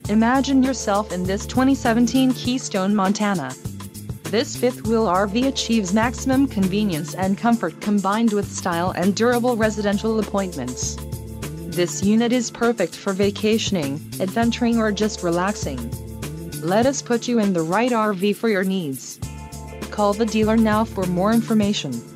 Imagine yourself in this 2017 Keystone Montana. This fifth-wheel RV achieves maximum convenience and comfort combined with style and durable residential appointments. This unit is perfect for vacationing, adventuring or just relaxing. Let us put you in the right RV for your needs. Call the dealer now for more information.